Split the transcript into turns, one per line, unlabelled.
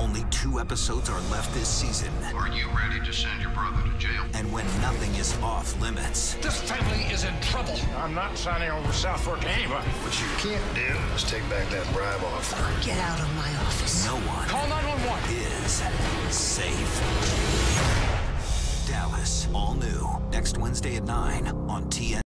Only 2 episodes are left this season.
Are you ready to send your brother to jail?
And when nothing is off limits.
This family is in trouble.
I'm not signing over South Fork to anybody.
What you can't do is take back that bribe offer.
Get out of my office.
No one
Call 911.
is safe. Dallas, all new, next Wednesday at 9 on TN.